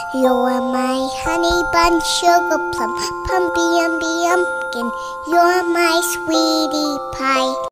You're my honey bun, sugar plum, pumpy umby umpkin. You're my sweetie pie.